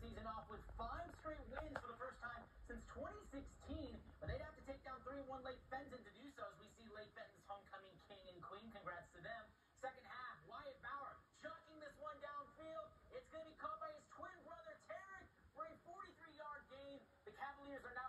season off with 5 straight wins for the first time since 2016, but they'd have to take down 3-1 Lake Fenton to do so, as we see Lake Fenton's homecoming king and queen. Congrats to them. Second half, Wyatt Bauer chucking this one downfield. It's going to be caught by his twin brother, Tarek, for a 43-yard gain. The Cavaliers are now